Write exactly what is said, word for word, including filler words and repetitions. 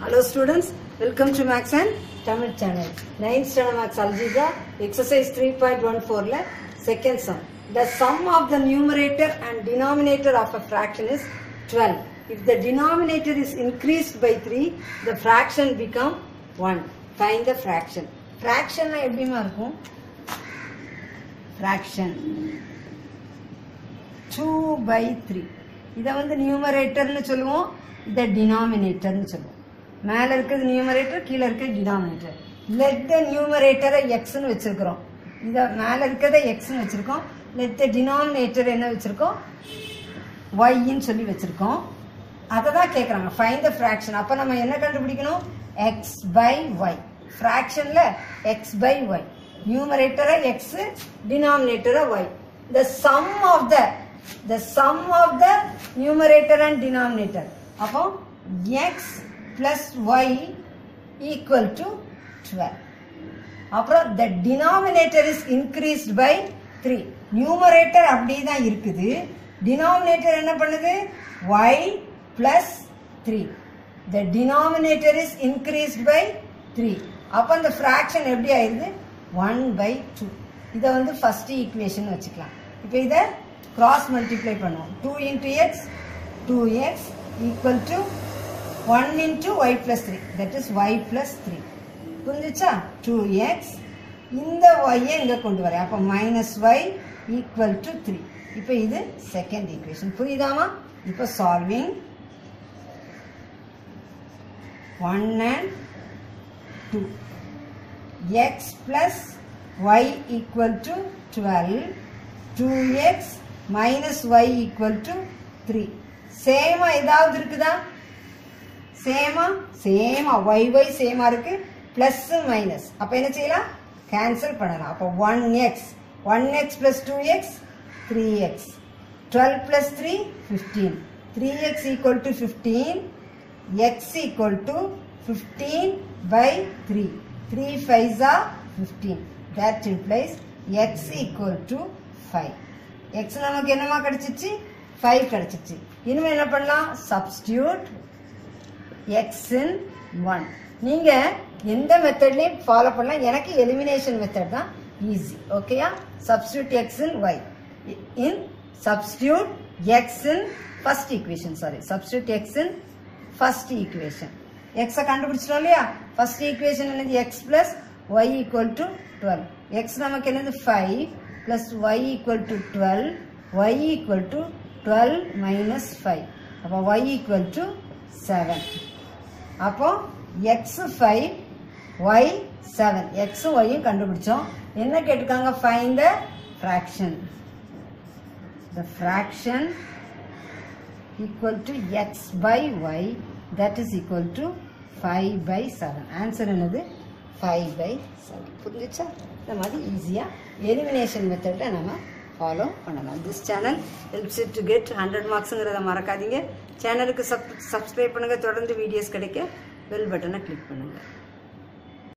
Hello students, welcome to Max and Tamil channel. ninth standard Max Algebra, exercise three point one four la second sum. The sum of the numerator and denominator of a fraction is twelve. If the denominator is increased by three, the fraction become one. Find the fraction. Fraction na eppadi ma irukum? Fraction two by three. இதை வந்து நியூமரேட்டர்னு சொல்லுவோம், இதை டினாமினேட்டர்னு சொல்லுவோம். மேலே இருக்கிறது numerator, கீழே இருக்கிறது denominator. Let the நியூமரேட்டரை எக்ஸ்ன்னு வச்சிருக்கிறோம், இதை மேலே இருக்கிறத எக்ஸ்ன்னு வச்சிருக்கோம். லெட் த டினாமினேட்டர் என்ன வச்சிருக்கோம், ஒய்ன்னு சொல்லி வச்சிருக்கோம். அதை தான் கேட்குறாங்க, ஃபைண்ட் த ஃப்ராக்ஷன். அப்போ நம்ம என்ன கண்டுபிடிக்கணும், எக்ஸ் பை ஒய். ஃப்ராக்ஷனில் எக்ஸ் பை ஒய், நியூமரேட்டரை எக்ஸ், டினாமினேட்டரை Y. The sum of the the sum of the numerator and denominator. அப்போ x plus y equal to twelve. அப்புறம் the denominator is increased by three. numerator அப்படியே தான் இருக்குது, denominator என்ன பண்ணுது, y plus three. the denominator is increased by three. அப்போ அந்த fraction எப்படி ஆயிருது, one by two. இதை வந்து first equation வச்சுக்கலாம். இப்போ இதை cross multiply பண்ணுவோம். two into x, two x equal to one into y plus three, that is y plus three. புரிஞ்சுச்சா, two x இந்த y இங்க கொண்டு வரேன், அப்போ minus y equal to three. இப்போ இது second equation. புரியுதாமா? இப்போ solving one and two. X plus y equal to twelve, two x minus y equal to three. சேமா ஏதாவது இருக்குதா, சேமா சேமா y y சேமா இருக்கு, பிளஸ் மைனஸ். அப்போ என்ன செய்யலாம், கேன்சல் பண்ணலாம். அப்போ one x, one x plus two x, three x. twelve plus three, fifteen. three x equal to fifteen, x equal to fifteen by three. three fives are fifteen. That implies x equal to five. x நமக்கு என்னமா கிடைச்சிச்சு, five கிடைச்சிச்சு. இனிமே என்ன பண்ணலாம், substitute x in one. நீங்க எந்த மெத்தட்லயும் follow பண்ணலாம், எனக்கு எலிமினேஷன் மெத்தட் தான் ஈஸி. ஓகேயா, substitute x in y. in substitute x in first equation, sorry, substitute x in first equation. x கண்டுபிடிச்சிட்டோம் இல்லையா, first equation என்னது, x plus y equal to twelve. x நமக்கு என்னது five plus y equal to twelve, y equal to twelve minus five. அப்போ y equal to seven. அப்போ x five, y seven. x y கண்டுபிடிச்சோம். என்ன கேட்டுக்காங்க, find the fraction. The fraction equal to x by y, that is equal to five by seven. Answer என்னது, five by seven. புரிஞ்சுச்சா? இந்த மாதிரி ஈஸியா elimination மெத்தடை நம்ம ஃபாலோ பண்ணலாம். This channel helps it to get hundred மார்க்ஸுங்கிறத மறக்காதீங்க. சேனலுக்கு சப் சப்ஸ்கிரைப் பண்ணுங்கள், தொடர்ந்து வீடியோஸ் கிடைக்க பெல் பட்டனை கிளிக் பண்ணுங்கள்.